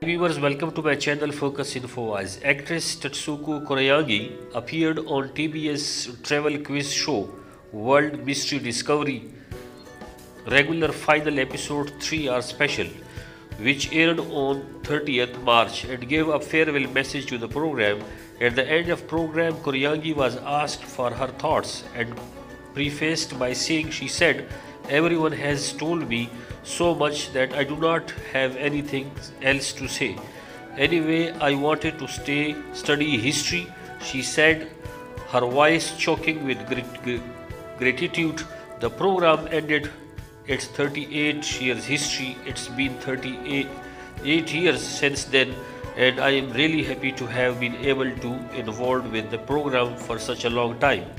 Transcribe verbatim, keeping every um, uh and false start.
Viewers, welcome to my channel Focus Info. As actress Tatsuko Koreagi appeared on T B S travel quiz show World Mystery Discovery. Regular final episode three are special, which aired on thirtieth March and gave a farewell message to the program. At the end of program, Koreagi was asked for her thoughts and prefaced by saying, she said, "Everyone has told me so much that I do not have anything else to say. Anyway, I wanted to stay study history," she said, her voice choking with gratitude. The program ended its thirty-eight years history. It's been thirty-eight years since then, and I am really happy to have been able to involved with the program for such a long time.